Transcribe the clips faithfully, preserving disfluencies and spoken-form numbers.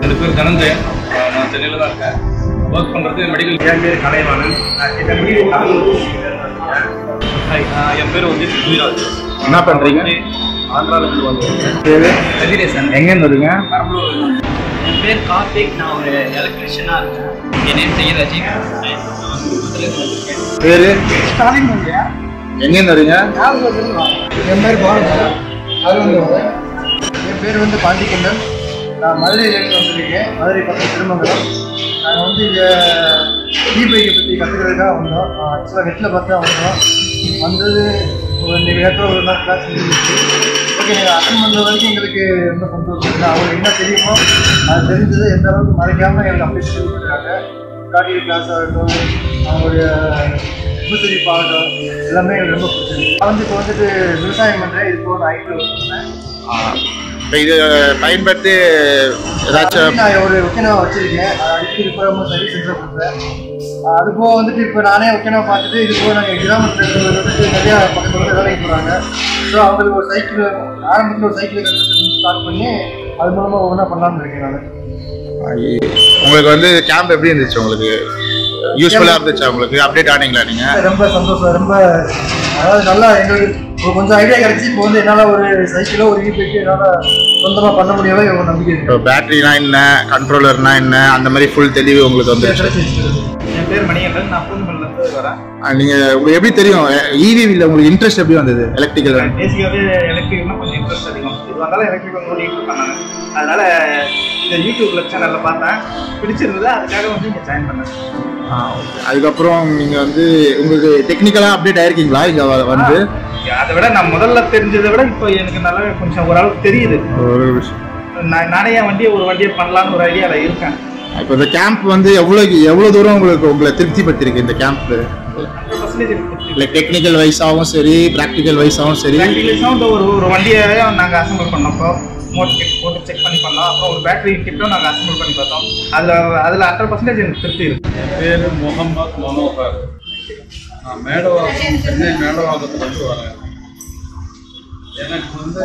ரெண்டு பேர் தனஞ்சயன், நான் சென்னையில் தான் இருக்கேன். ஒர்க் பண்ணுறது மெடிக்கல். என் பேர் கலைவாணன். என் பேர் வந்து குஜராத். என்ன பண்ணுறீங்க? ஆந்திராவிலேருந்து வந்துருக்கேன். பேர் ரஜினேசன். எங்கேருந்து வருங்க? பெரம்பலூர். என் பேர் கார்த்திக். நான் ஒரு எலக்ட்ரிஷியனாக இருக்கேன். என் நேம் செய்ய அஜித். பேர் ஸ்டாலின். எங்கேருந்து வரீங்க? என் பேர் பாரதி. அது வந்து என் பேர் வந்து பாண்டிக்கண்ணன். நான் மதுரையிலேருந்து வந்திருக்கேன். மதுரை பக்கம் திருமங்கலம். நாங்கள் வந்து இங்கே இ பைக்கை பற்றி கற்றுக்கிறதுக்காக வந்தோம். ஆக்சுவலாக நெட்டில் பார்த்து தான் வந்தோம். வந்தது இன்றைக்கி நேற்று ஒரு நாள் கிளாஸ் இருந்துச்சு. ஓகே, நீங்கள் அட்டன் பண்ணுற வரைக்கும் எங்களுக்கு ரொம்ப சந்தோஷம் இல்லை. அவங்களுக்கு என்ன தெரியுமோ அது தெரிஞ்சது எந்த அளவுக்கு மறைக்காமல் எங்களுக்கு அப்படி சொல்லி கொடுக்குறாங்க. கார்டியல் கிளாஸ் ஆகட்டும், அவங்களுடைய முசரிப்பு ஆகட்டும், எல்லாமே எனக்கு ரொம்ப பிடிச்சிருக்கு. நான் வந்து இப்போ வந்துட்டு விவசாயம் பண்ணுறேன். இதுக்கு ஒரு ஐடி ஒர்க் பண்ணேன். இப்போ இது பயன்படுத்தி ஏதாச்சும் நான் ஒரு ஒக்கேனா வச்சிருக்கேன். அடிக்கடி இப்போ ரொம்ப சர்வீஸ் சென்டர் கொடுப்பேன். அது போக வந்துட்டு இப்போ நானே ஒக்கேனா பார்த்துட்டு இது போக நாங்கள் கிராமத்தில் வந்துட்டு நிறையா பக்கத்தில் வேலைக்கு போகிறாங்க. ஸோ அவங்களுக்கு ஒரு சைக்கிள் ஆரம்பத்தில் ஒரு சைக்கிள் ஸ்டார்ட் பண்ணி அது மூலமாக ஒவ்வொன்றா பண்ணலான்னு இருக்கேன் நான். உங்களுக்கு வந்து கேம்ப் எப்படி இருந்துச்சு? உங்களுக்கு யூஸ்ஃபுல்லாக இருந்துச்சா? உங்களுக்கு அப்டேட் ஆனீங்களா நீங்கள்? ரொம்ப சந்தோஷம். ரொம்ப அதாவது நல்லா எங்களுக்கு கொஞ்சம் ஐடியா கிடைச்சி இப்போ வந்து என்னால் ஒரு சைக்கிளோ ஒரு இ பைக்கு என்னால் சொந்தமாக பண்ண முடியாத ஒரு நம்பிக்கை இருக்குது. இப்போ பேட்டரினா என்ன, கண்ட்ரோலர்னா என்ன, அந்த மாதிரி ஃபுல் தெளிவு உங்களுக்கு வந்து. என் பேர் மணிகண்டன். நான் பூந்தமல்லிருந்து வரேன். நீங்கள் உங்களுக்கு எப்படி தெரியும் இவியில் உங்களுக்கு இன்ட்ரெஸ்ட் எப்படி வந்தது? எலக்ட்ரிக்கல் பேசிக்காகவே எலக்ட்ரிக்கல்னா கொஞ்சம் இன்ட்ரெஸ்ட் அதிகம். இது வந்தாலும் எலக்ட்ரிக்கல் வந்து யூடியூப் பண்ணாங்க. அதனால் இந்த யூடியூப்ல சேனலில் பார்த்தேன், பிடிச்சிருந்தது. அதுக்காக வந்து இங்கே ஜாயின் பண்ணேன். ஆ ஓகே. அதுக்கப்புறம் நீங்கள் வந்து உங்களுக்கு டெக்னிக்கலாக அப்டேட் ஆயிருக்கீங்களா இங்கே வந்து? அதை விட நான் முதல்ல தெரிஞ்சதை விட இப்போ எனக்கு நல்லா கொஞ்சம் ஓரளவுக்கு தெரியுது. ஒரு விஷயம் நான் நானே என் வண்டியை ஒரு வண்டியை பண்ணலான்னு ஒரு ஐடியாவில் இருக்கேன். இப்போ இந்த கேம்ப் வந்து எவ்வளோ எவ்வளோ தூரம் உங்களுக்கு உங்களை திருப்திப்படுத்திருக்கு இந்த கேம்ப்? லைக் டெக்னிக்கல் வைஸாகவும் சரி, ப்ராக்டிக்கல் வைஸாகவும் சரி. ப்ராக்டிக்கல்ஸாகவும் ஒரு ஒரு வண்டியை நாங்கள் அசம்பிள் பண்ணப்போ மோட்டர் கிட் போட்டு செக் பண்ணி பண்ணோம். அப்புறம் ஒரு பேட்டரி கிட்டும் நாங்கள் அசம்பிள் பண்ணி பார்த்தோம். அதில் அதில் ஹண்ட்ரட் பர்சன்டேஜ் எனக்கு திருப்தி இருக்கு. என் பேர் முகமது மனோகர். நான் மேடவாக்கம், சென்னை மேடவாக்கத்துலேருந்து வரேன். எனக்கு வந்து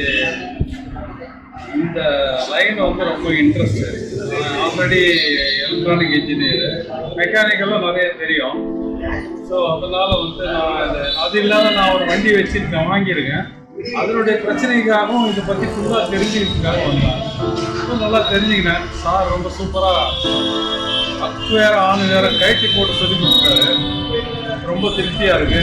இந்த லைன் வந்து ரொம்ப இன்ட்ரெஸ்ட். ஆல்ரெடி எலக்ட்ரானிக் இன்ஜினியரு, மெக்கானிக்கெல்லாம் நிறைய தெரியும். ஸோ அதனால் வந்து நான் இது அது இல்லாத நான் ஒரு வண்டி வச்சுருக்கேன், வாங்கியிருக்கேன். அதனுடைய பிரச்சனைக்காகவும் இதை பற்றி ஃபுல்லாக தெரிஞ்சுக்கிறதுக்காக வந்தேன். ரொம்ப நல்லா தெரிஞ்சுக்கினேன். சார் ரொம்ப சூப்பராக அக்கு வேற ஆணு வேற கைட்டி போட்டு சொல்லி கொடுத்தாரு. ரொம்ப திருப்தியாக இருக்கு.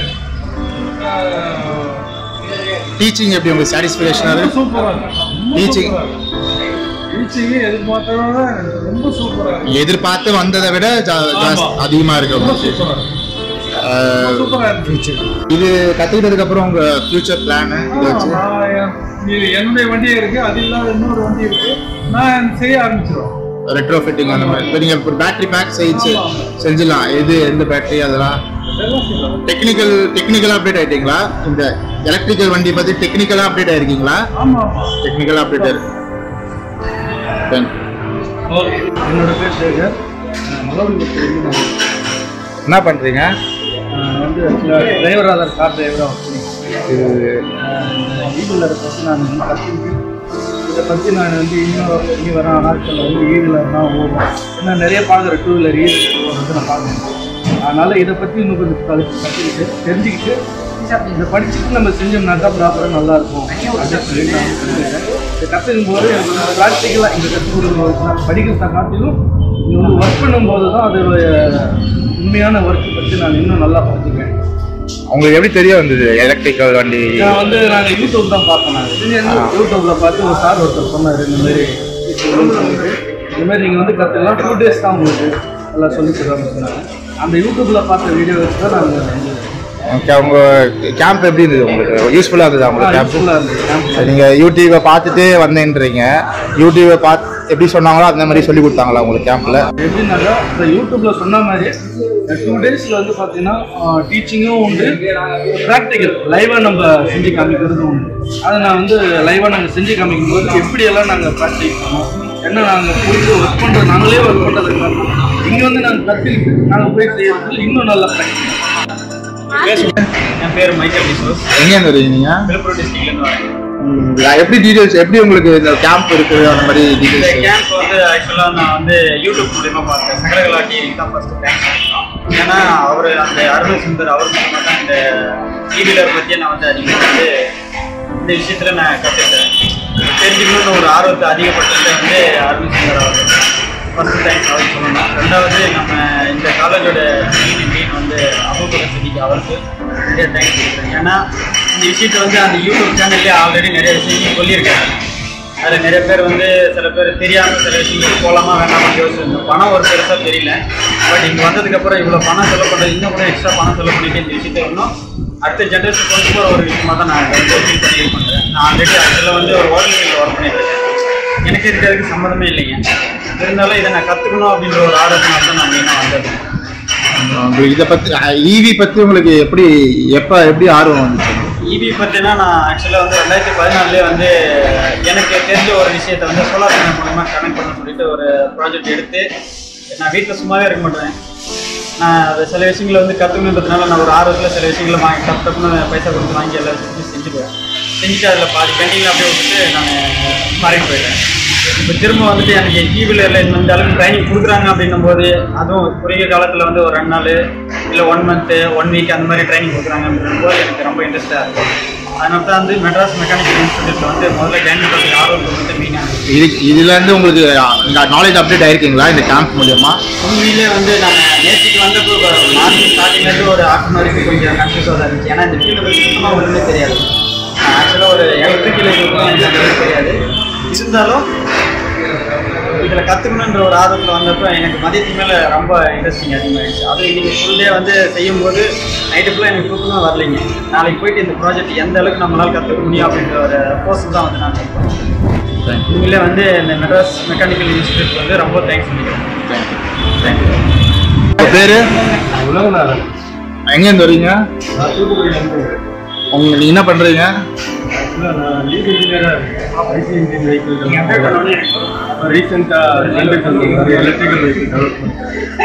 டீச்சிங் எப்படி உங்களுக்கு சாட்டிஸ்ஃபேக்ஷனாக இருக்கு? சூப்பராக இருக்கு. டீச்சிங் டீச்சிங்கு எதிர்பார்த்தத விட ரொம்ப சூப்பராக இருக்கு. எதிர்பார்த்து வந்ததை விட அதிகமாக இருக்கு. ரொம்ப சூப்பராக இருக்கு. சூப்பராக இருந்துச்சு. இது கற்றுக்கிட்டதுக்கு அப்புறம் உங்க ஃபியூச்சர் பிளான் இது என்னுடைய வண்டியே இருக்கு, அது இல்லாத இன்னொரு வண்டி இருக்கு. நான் செய்ய ஆரம்பிச்சிடும். ரெட்ரோ ஃபிட்டிங் அந்த மாதிரி. இப்போ நீங்கள் ஒரு பேட்டரி பேக் செஞ்சு செஞ்சிடலாம். எது எந்த பேட்டரி அதெல்லாம் டெக்னிக்கல் டெக்னிக்கலாக அப்டேட் ஆகிட்டீங்களா? இந்த எலக்ட்ரிக்கல் வண்டி பற்றி டெக்னிக்கலாக அப்டேட் ஆகிருக்கீங்களா? ஆமாம் ஆமாம், டெக்னிக்கலாக அப்டேட் ஆயிருக்கு. என்னோட பேர் சேகர். மலவலிபுரத்துலேருந்து நான் என்ன பண்ணுறீங்க? வந்து ஆக்சுவலாக டிரைவராக தான், கார் டிரைவராக ஒர்க் பண்ணி இது ஈவிலரை பற்றி நான் வந்து கற்றுக்கிட்டு இதை பற்றி நான் வந்து இன்னும் இனி வர நாட்களில் வந்து ஈவிலர்னால் ஓடும். ஏன்னா நிறைய பார்க்குறேன் டூ வீலர் ஈவிலர் வந்து நான் பார்க்கணும். அதனால் இதை பற்றி இன்னும் கொஞ்சம் கற்றுக்கிட்டு தெரிஞ்சுக்கிட்டு இதை படிச்சுட்டு நம்ம செஞ்சோம்னாக்கா ப்ராப்பராக நல்லாயிருக்கும் அப்படின்னு சொல்லி நான் கற்றுக்கிறேன். இதை கற்றுக்கும் போது எனக்கு ப்ராக்டிக்கலாக இங்கே கற்றுக் கொடுக்குறது படிக்கிறத காட்டிலும் இது வந்து ஒர்க் பண்ணும்போது தான் அதோடைய உண்மையான ஒர்க்கை பற்றி நான் இன்னும் நல்லா பார்த்துக்கிறேன். உங்களுக்கு எப்படி தெரிய வந்தது எலக்ட்ரிக்கல் வண்டி? நான் வந்து நாங்கள் யூடியூப் தான் பார்த்தேன். நான் யூடியூப்பில் பார்த்து ஒரு சார் ஒருத்தர் சொன்னார், இந்த மாதிரி இந்த மாதிரி நீங்கள் வந்து கற்றுக்கலாம், டூ டேஸ் தான் உங்களுக்கு நல்லா சொல்லி தருவாங்க சொன்னாங்க. அந்த யூடியூப்பில் பார்த்த வீடியோ வச்சு தான் நாங்கள். ஓகே, உங்க கேம்ப் எப்படி இருந்தது? உங்களுக்கு யூஸ்ஃபுல்லாக இருந்தது? உங்களுக்கு யூஸ்ஃபுல்லாக இருந்தது கேம்ப். நீங்கள் யூடியூப்பை பார்த்துட்டு வந்தேன்றீங்க. யூடியூப்பை பார்த்து எப்படி சொன்னாங்களோ அந்த மாதிரி சொல்லி கொடுத்தாங்களா உங்களுக்கு கேம்பில்? எப்படின்னாக்கா இந்த யூடியூப்பில் சொன்ன மாதிரி டூ டேஸில் வந்து பார்த்தீங்கன்னா டீச்சிங்கும் உண்டு, ப்ராக்டிக்கல் லைவாக நம்ம செஞ்சு காமிக்கிறதும் உண்டு. அதை நான் வந்து லைவாக நாங்கள் செஞ்சு காமிக்கும் போது எப்படியெல்லாம் நாங்கள் ப்ராக்டிஸ் பண்ணோம், என்ன நாங்கள் போயிட்டு ஒர்க் பண்ணுறது, நாங்களே ஒர்க் பண்ணுறதுக்கு இங்கே வந்து நாங்கள் கற்றுக்கிட்டு நாங்கள் போய் செய்யறதுக்கு இன்னும் நல்லா ப்ராக்டிஸ். என் பேர் மைக்கேல் டிசோஸ். எங்கேருந்து வரீங்க நீங்கள்? விழுப்புரம் டிஸ்ட்ரிக்ட்லேருந்து வரேன். எப்படி டீடைல்ஸ் எப்படி உங்களுக்கு இந்த கேம்ப் இருக்குது அந்த மாதிரி இந்த டீடைல்ஸ்? கேம்ப் வந்து ஆக்சுவலாக நான் வந்து யூடியூப் மூலியமாக பார்த்தேன். சகலகலா டிவிக்கு தான் ஃபர்ஸ்ட் தேங்க்ஸ் பண்ணிக்கலாம். ஏன்னா அவர் அந்த அருண் சுந்தர் அவர் மூலமாக தான் இந்த டிவியில் பற்றியே நான் வந்து அதிகமாக வந்து இந்த விஷயத்தில் நான் கற்றுக்கிட்டேன். தெரிஞ்சுக்கணும்னு ஒரு ஆர்வத்தை அதிகப்பட்டது வந்து அருண் சுந்தர் அவர் ஃபர்ஸ்ட் தேங்க்ஸ் அவர் சொல்லணும். ரெண்டாவது நம்ம இந்த காலேஜோட மெயின் மெயின் வந்து அபூபக்கர் சித்திக்கு அவருக்கு நிறைய தேங்க்ஸ் கொடுக்குறேன். ஏன்னா இந்த விஷயத்தை வந்து அந்த யூடியூப் சேனல்லே ஆல்ரெடி நிறைய விஷயங்கள் சொல்லியிருக்காங்க. அதில் நிறைய பேர் வந்து சில பேர் தெரியாமல் சில விஷயங்கள் போகலாமா வேணாமல் யோசிச்சிருந்தோம். பணம் ஒரு பெருசாக தெரியல. பட் இங்கே வந்ததுக்கப்புறம் இவ்வளோ பணம் செலவு பண்ணுறது, இன்னும் கூட எக்ஸ்ட்ரா பணம் செலவு பண்ணிட்டு இந்த விஷயத்தை இன்னும் அடுத்த ஜென்ரேஷன் கொண்டு போகிற ஒரு விஷயமாக தான் நான் ஃபீல் பண்ணி யூஸ் பண்ணுறேன். நான் ஆல்ரெடி அதில் வந்து ஒரு ஹோட்டலில் ஒர்க் பண்ணிட்டு இருக்கேன். எனக்கு இருக்கிறதுக்கு சம்மந்தமே இல்லைங்க. இருந்தாலும் இதை நான் கற்றுக்கணும் அப்படின்ற ஒரு ஆர்வத்தினால தான் நான் மெயினாக வந்தது. இதை பற்றி ஈவி பற்றி உங்களுக்கு எப்படி எப்போ எப்படி ஆர்வம் வந்துச்சு? ஈவி பற்றினா நான் ஆக்சுவலாக வந்து ரெண்டாயிரத்தி பதினாலுலேயே வந்து எனக்கு தெரிஞ்ச ஒரு விஷயத்தை வந்து சோலார் பேனல் மூலமாக கனெக்ட் பண்ண சொல்லிட்டு ஒரு ப்ராஜெக்ட் எடுத்து நான் வீட்டில் சும்மாவே இருக்க மாட்டேன். நான் அது சில விஷயங்களை வந்து கற்றுக்கணுன்றதுனால நான் ஒரு ஆர்வத்தில் சில விஷயங்களை வாங்கி டப்பு டப்புன்னு பைசா கொடுத்து வாங்கி எல்லாம் செஞ்சு செஞ்சுடுவேன். செஞ்சுட்டு அதில் பாதி பெண்டிங்கில் அப்படியே விட்டுட்டு நான் மாறிட்டு போயிட்டேன். இப்போ திரும்ப வந்துட்டு எனக்கு ஈவியில் இல்லை இந்த அளவுக்கு ட்ரைனிங் கொடுக்குறாங்க அப்படின்னும் போது, அதுவும் குறுகிய காலத்தில் வந்து ஒரு ரெண்டு நாள் இல்லை ஒன் மந்த்து ஒன் வீக் அந்த மாதிரி ட்ரைனிங் கொடுக்குறாங்க அப்படின்னும் போது எனக்கு ரொம்ப இன்ட்ரெஸ்ட்டாக இருக்கும். அதனால தான் வந்து மெட்ராஸ் மெக்கானிக்கல் இன்ஸ்டியூட்டில் வந்து முதல்ல ஜாயின் பண்ணுறதுக்கு ஆர்வம் வந்து மெயினாக இது இதுலேருந்து உங்களுக்கு நாலேஜ் அப்டேட் ஆயிருக்கீங்களா இந்த கேம்ப் மூலியமா? உண்மையிலே வந்து நான் நேற்றுக்கு வந்தப்போ மார்னிங் ஸ்டார்டிங்லேருந்து ஒரு ஆஃப் அன் வரைக்கும் கொஞ்சம் கன்ஃபியூஸாக தான் இருந்துச்சு. ஏன்னா இந்த ஃபீல்டு பற்றி சுத்தமாக ஒன்றுமே தெரியாது. ஆக்சுவலாக ஒரு எலக்ட்ரிக்கல் இதுக்கும் எனக்கு தெரியாது. இருந்தாலும் இதில் கற்றுக்கணுன்ற ஒரு ஆர்வத்தில் வந்தப்போ எனக்கு மதியத்துக்கு மேலே ரொம்ப இன்ட்ரெஸ்டிங் அதிகமாகிடுச்சு. அதுவும் இன்றைக்கி ஃபுல் டே வந்து செய்யும்போது நைட்டு ஃபுல்லாக எனக்கு தூக்கமாக வரலைங்க. நாளைக்கு போயிட்டு இந்த ப்ராஜெக்ட் எந்த அளவுக்கு நம்மளால் கற்றுக்க முடியும் அப்படின்ற ஒரு போஸ்ட் தான் வந்து நான் சொல்கிறேன். உண்மையிலே வந்து இந்த மெட்ராஸ் மெக்கானிக்கல் இன்ஸ்டியூட் வந்து ரொம்ப தேங்க்ஸ் பண்ணிக்கிறேன். தேங்க்யூ. உங்கள் பேர்? உலகநாதன். எங்கேருந்து வரீங்க? நான் தூத்துக்குடியிலேருந்து. உங்க நீங்கள் என்ன பண்ணுறீங்க? ஆக்சுவலாக நான் லீட் இன்ஜினியராக இருக்கேன். ஐசி இன்ஜின் வெஹிக்கிள் ரீசெண்டாக எலக்ட்ரிக்கல் வெஹிக்கிள் டெவலப்மெண்ட்.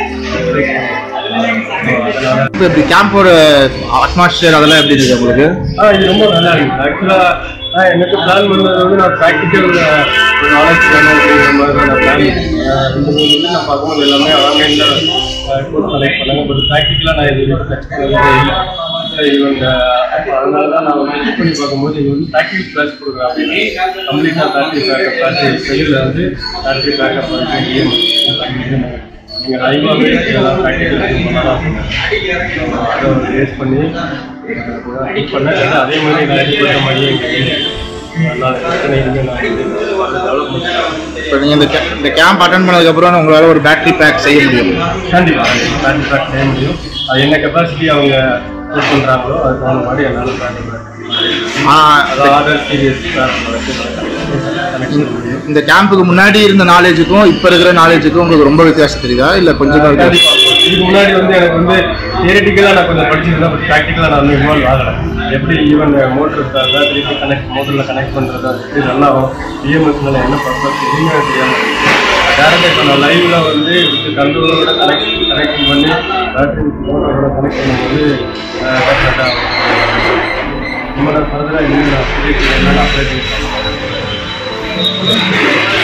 இப்படி கேம்போட அட்மாஸ்பியர் அதெல்லாம் எப்படி இருக்குது உங்களுக்கு? ஆ இது ரொம்ப நல்லா இருக்குது. ஆக்சுவலாக நான் எனக்கு பிளான் பண்ணது வந்து நான் ப்ராக்டிக்கல் ஒரு நாலேஜ் வேணும் அப்படிங்கிற மாதிரி நான் பிளான் ரெண்டு மூணு வந்து நான் பார்க்கும்போது எல்லாமே ஆன்லைனில் கோர்ஸ் செலக்ட் பண்ணாங்க. பட் ப்ராக்டிக்கலாக நான் இது டச் பண்ணவே இல்லை. இவங்க அப்போ அதனால தான் நான் வந்து யூஸ் பண்ணி பார்க்கும்போது இது வந்து ப்ராக்டிக்கல் கிளாஸ் கொடுக்குறேன் அப்படின்னு கம்ப்ளீட்டாக பேட்டரி பேக்கப் பேட்டரி செல்லில் வந்து பேட்டரி பேக்கப் வந்து நீங்கள் லைவாகவே இதெல்லாம் ப்ராக்டிக்கல் பண்ணலாம். அதை ஒரு டேஸ்ட் பண்ணி ஹெல்ப் பண்ணேன். அதே மாதிரி நான் ஹெல்ப் பண்ணுற மாதிரியே நல்லா பிரச்சனை இல்லை. நான் டெவலப்மெண்ட் இப்போ நீங்கள் இந்த இந்த கேம்ப் அட்டன் பண்ணதுக்கப்புறம் உங்களால் ஒரு பேட்டரி பேக் செய்ய முடியும்? கண்டிப்பாக பேட்டரி பேக் செய்ய முடியும். அது என்ன கெப்பாசிட்டி அவங்க யூஸ் பண்ணுறாங்களோ அதுக்கு தகுந்த மாதிரி என்னால் பேட்டரி பேக் அது ஆர்டர் சீரியஸ் கனெக்ஷன் முடியும். இந்த கேம்புக்கு முன்னாடி இருந்த நாலேஜுக்கும் இப்போ இருக்கிற நாலேஜுக்கும் உங்களுக்கு ரொம்ப வித்தியாசம் தெரியுதா இல்லை கொஞ்சம் கண்டிப்பாக? இதுக்கு முன்னாடி வந்து எனக்கு வந்து தியரிட்டிக்கலாக நான் கொஞ்சம் படிச்சிருந்தேன். பட் ப்ராக்டிக்கலாக நான் வந்து இன்வால்வ் ஆகலை. எப்படி ஈவன் மோட்டர் பேட்டரி கனெக்ட் மோட்டரில் கனெக்ட் பண்ணுறது எப்படி நல்லா இஎம்எஸ்ல என்ன பர்பஸ் எதுவுமே தெரியாமல் டேரக்டாக இப்போ நான் லைவில் வந்து வித் கண்ட்ரோலோட கனெக்ட் கனெக்ஷன் பண்ணி பேட்டரி மோட்டரோட கனெக்ட் பண்ணும்போது டெஃபினட்டாக ரொம்ப ஃபர்தராக இன்னும் நான் அப்டேட் என்னென்ன அப்டேட்